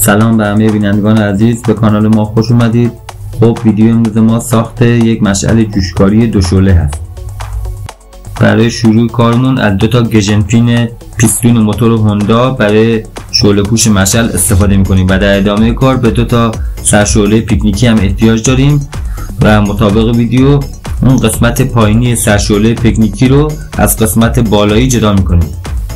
سلام به همه بینندگان عزیز، به کانال ما خوش اومدید. خب ویدیو امروز ما ساخت یک مشعل جوشکاری دو شعله هست. برای شروع کارمون از دو تا گژنپین پیستون موتور هوندا برای شعله پوش مشعل استفاده میکنیم و در ادامه کار به دو تا سرشعله پیکنیکی هم احتیاج داریم و مطابق ویدیو اون قسمت پایینی سرشعله پیکنیکی رو از قسمت بالایی جدا میکنیم.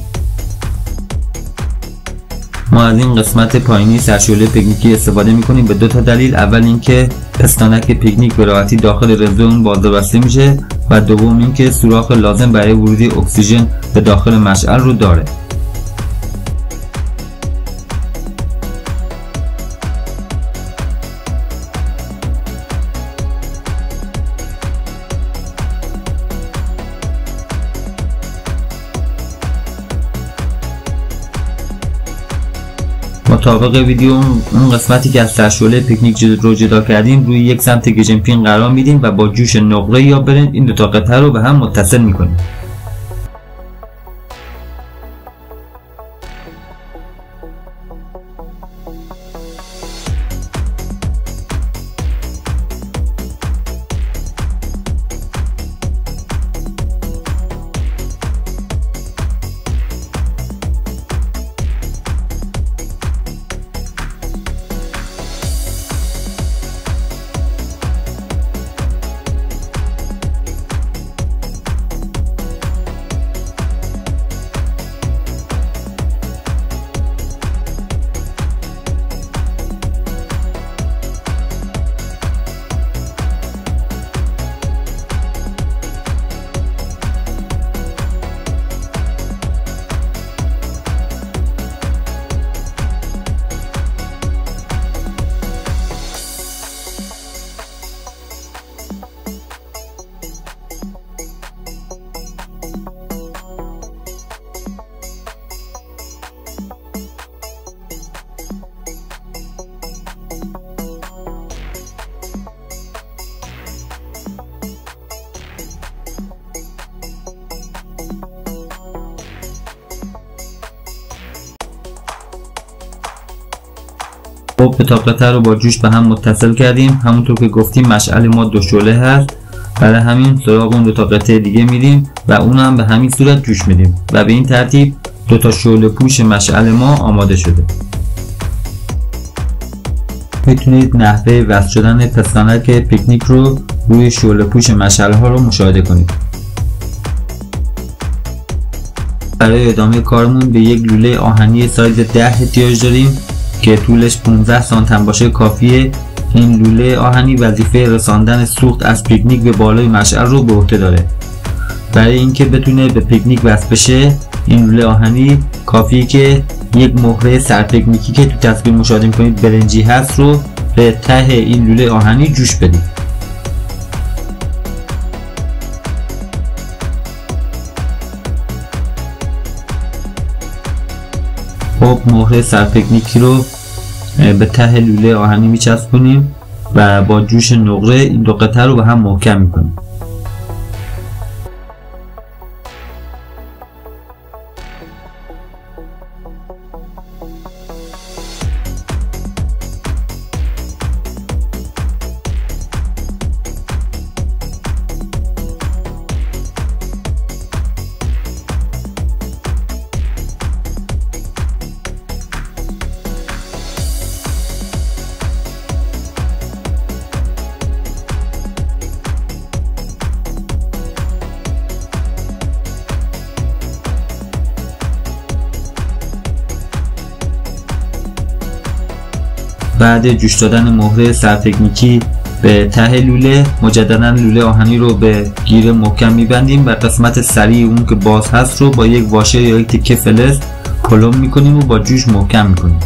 ما از این قسمت پایینی سرشعله پیکنیکی استفاده میکنیم به دو تا دلیل. اول اینکه پستانک پیکنیک به راحتی داخل رزه اون باز و بسته میشه و دوم اینکه سوراخ لازم برای ورود اکسیژن به داخل مشعل رو داره. مطابق ویدیو اون قسمتی که از سرشعله پیکنیک رو جدا کردیم روی یک سمت گژنپین قرار میدیم و با جوش نقره یا برنج این دو تا قطعه رو به هم متصل میکنیم. خب دو تا قطعه رو با جوش به هم متصل کردیم. همونطور که گفتیم مشعل ما دو شعله هست، برای همین سراغ اون دو تا قطعه دیگه میریم و اون هم به همین صورت جوش میدیم و به این ترتیب دو تا شعله پوش مشعل ما آماده شده. میتونید نحوه وصل شدن پستانک پیکنیک رو روی شعله پوش مشعل ها رو مشاهده کنید. برای ادامه کارمون به یک لوله آهنی سایز 10 احتیاج داریم که طولش 15 سانتی باشه کافیه. این لوله آهنی وظیفه رساندن سوخت از پیکنیک به بالای مشعل رو به عهده داره. برای اینکه بتونه به پیکنیک وصل بشه این لوله آهنی کافیه که یک مهره سر پیکنیکی که تو تصویر مشاهده می‌کنید برنجی هست رو به ته این لوله آهنی جوش بدید. خب مهره سر پیکنیکی رو به ته لوله آهنی میچسبونیم و با جوش نقره این دو قطعه رو به هم محکم میکنیم. بعد جوش دادن مهره سرتکنیکی به ته لوله مجددا لوله آهنی رو به گیر محکم میبندیم و قسمت سری اون که باز هست رو با یک واشه یا یک تکه فلز کلم میکنیم و با جوش محکم میکنیم.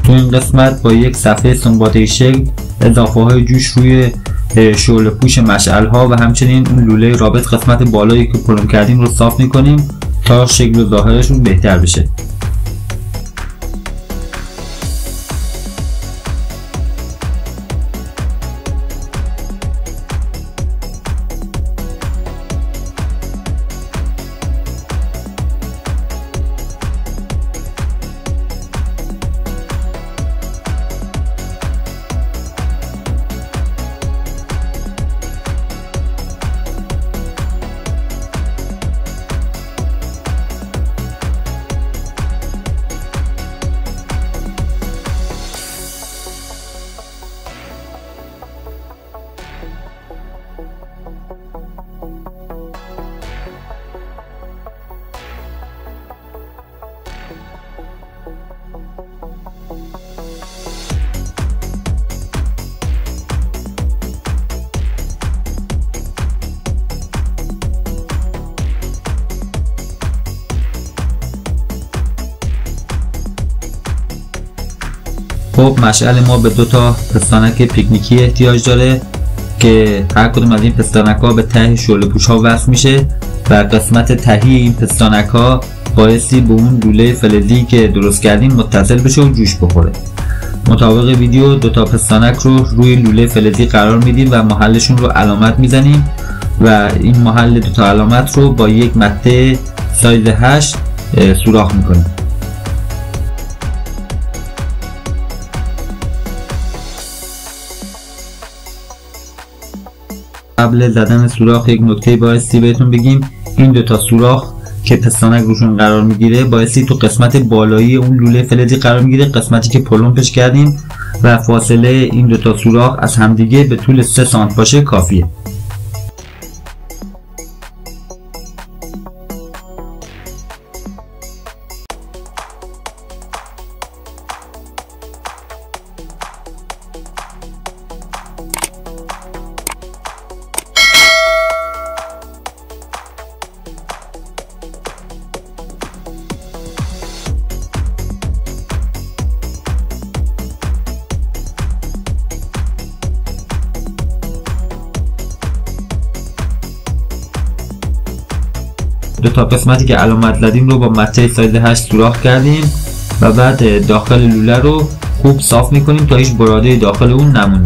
تو این قسمت با یک صفحه سنباده شکل اضافه های جوش روی شعله پوش مشعل ها و همچنین اون لوله رابط قسمت بالایی که پلم کردیم رو صاف میکنیم تا شکل و ظاهرشون بهتر بشه. خب مشعل ما به 2 تا پستانک پیکنیکی احتیاج داره که هر کدوم از این پستانک ها به ته شعله پوش ها وصل میشه و قسمت تهی این پستانک ها بایستی به اون لوله فلزی که درست کردیم متصل بشه و جوش بخوره. مطابق ویدیو 2 تا پستانک رو روی لوله فلزی قرار میدیم و محلشون رو علامت میزنیم و این محل 2 تا علامت رو با یک مته سایز 8 سوراخ میکنیم. قبل زدن سوراخ یک نکته بایستی بهتون بگیم، این 2 تا سوراخ که پستانک روشون قرار میگیره بایستی تو قسمت بالایی اون لوله فلزی قرار میگیره، قسمتی که پلمپش کردیم و فاصله این 2 تا سوراخ از همدیگه به طول 3 سانت باشه کافیه. دو تا قسمتی که علامت زدیم رو با مته سایز 8 سوراخ کردیم و بعد داخل لوله رو خوب صاف میکنیم تا هیچ براده داخل اون نمونه.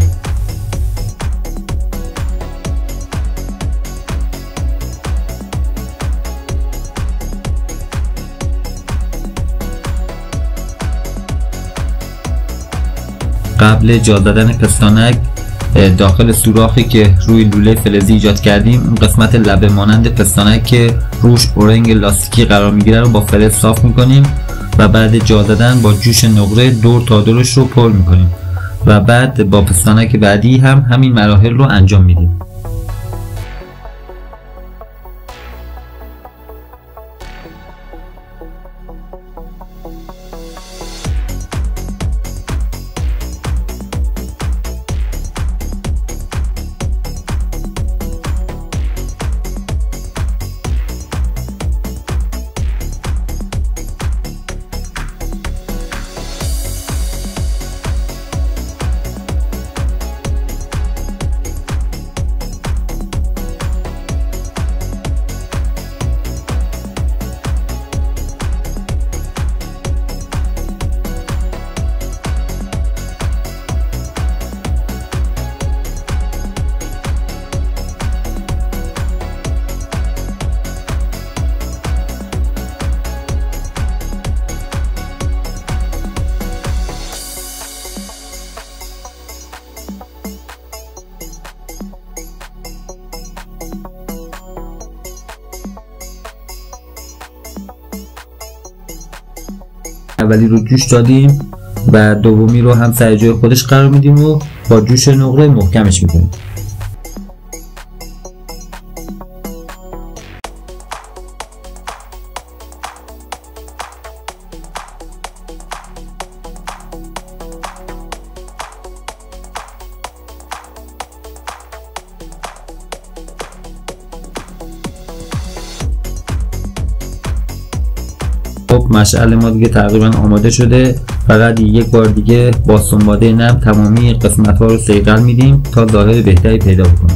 قبل جا دادن پستانک داخل سوراخی که روی لوله فلزی ایجاد کردیم اون قسمت لبه مانند پستانک که روش اورنگ لاستیکی قرار میگیره رو با فلز صاف میکنیم و بعد جا دادن با جوش نقره دور تا دورش رو پر میکنیم و بعد با پستانک بعدی هم همین مراحل رو انجام میدیم. اولی رو جوش دادیم و دومی رو هم سر جای خودش قرار میدیم و با جوش نقره محکمش میکنیم. خب مشعل ما دیگه تقریبا آماده شده فقط یک بار دیگه با سنباده نرم تمامی قسمت ها رو صیقل میدیم تا ظاهر بهتری پیدا بکنه.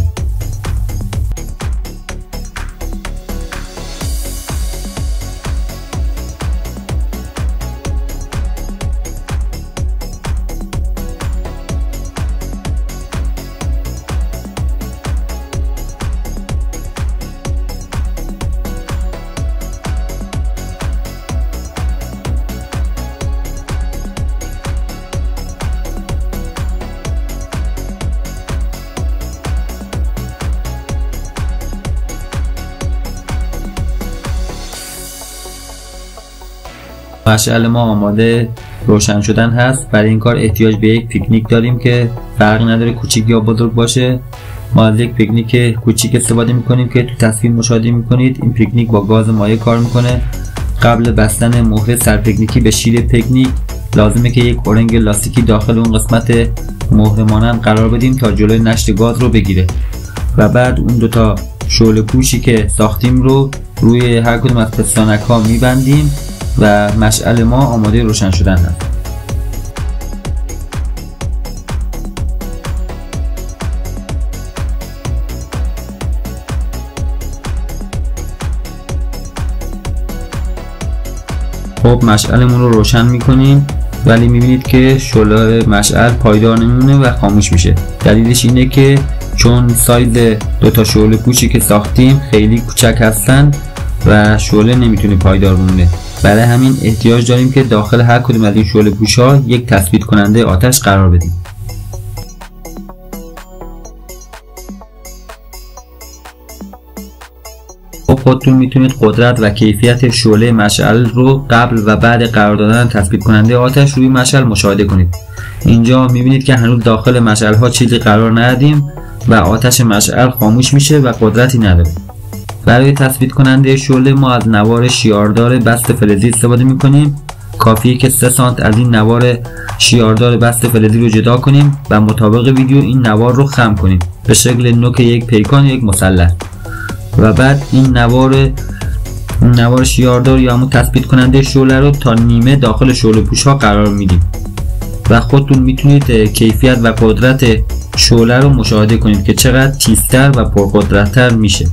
مشعل ما آماده روشن شدن هست. برای این کار احتیاج به یک پیکنیک داریم که فرقی نداره کوچیک یا بزرگ باشه. ما از یک پیکنیک کوچیک استفاده میکنیم که تو تصویر مشاهده میکنید. این پیکنیک با گاز مایع کار میکنه. قبل بستن مهر سرپیکنیکی به شیر پیکنیک لازمه که یک اورنگ لاستیکی داخل اون قسمت مهر مانند قرار بدیم تا جلوی نشت گاز رو بگیره و بعد اون دوتا شعله پوشی که ساختیم رو روی هر کدوم از پستانک ها میبندیم و مشعل ما آماده روشن شدن هست. خب مشعلمون رو روشن میکنیم ولی میبینید که شعله مشعل پایدار نمیمونه و خاموش میشه. دلیلش اینه که چون سایز دوتا شعله پوشی که ساختیم خیلی کوچک هستن و شعله نمیتونه پایدار بمونه. برای همین احتیاج داریم که داخل هر کدوم از این شعله پوش‌ها یک تثبیت کننده آتش قرار بدیم. خب خودتون میتونید قدرت و کیفیت شعله مشعل رو قبل و بعد قرار دادن تثبیت کننده آتش روی مشعل مشاهده کنید. اینجا میبینید که هنوز داخل مشعل ها چیزی قرار ندادیم و آتش مشعل خاموش میشه و قدرتی نداره. برای تثبیت کننده شعله ما از نوار شیاردار بست فلزی استفاده میکنیم. کافیه که 3 سانت از این نوار شیاردار بست فلزی رو جدا کنیم و مطابق ویدیو این نوار رو خم کنیم به شکل نوک یک پیکان یا یک مثلث و بعد این نوار شیاردار یا همون تثبیت کننده شعله رو تا نیمه داخل شعله پوش ها قرار میدیم و خودتون میتونید کیفیت و قدرت شعله رو مشاهده کنید که چقدر تیزتر و پرقدرت‌تر میشه.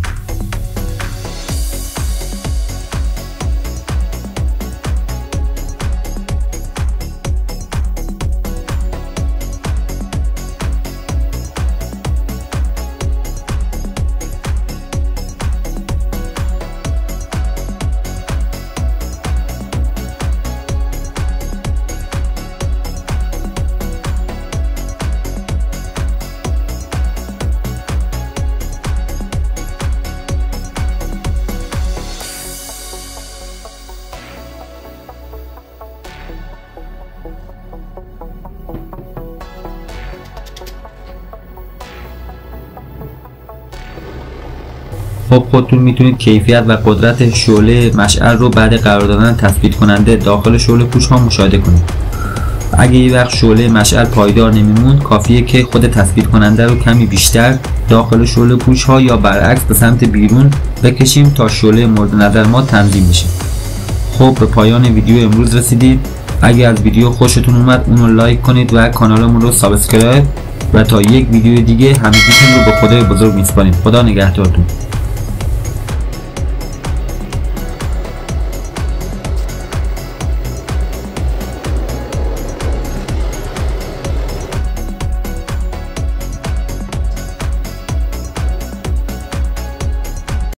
خب خودتون میتونید کیفیت و قدرت شعله مشعل رو بعد قرار دادن تثبیت کننده داخل شعله پوش ها مشاهده کنید. اگه یه وقت شعله مشعل پایدار نمیمون کافیه که خود تثبیت کننده رو کمی بیشتر داخل شعله پوش ها یا برعکس به سمت بیرون بکشیم تا شعله مورد نظر ما تنظیم بشه. خب به پایان ویدیو امروز رسیدید. اگه از ویدیو خوشتون اومد اونو لایک کنید و کانالمون رو سابسکرایب و تا یک ویدیو دیگه همگیتون رو به خدای بزرگ میسپاریم. خدا نگهدارتون.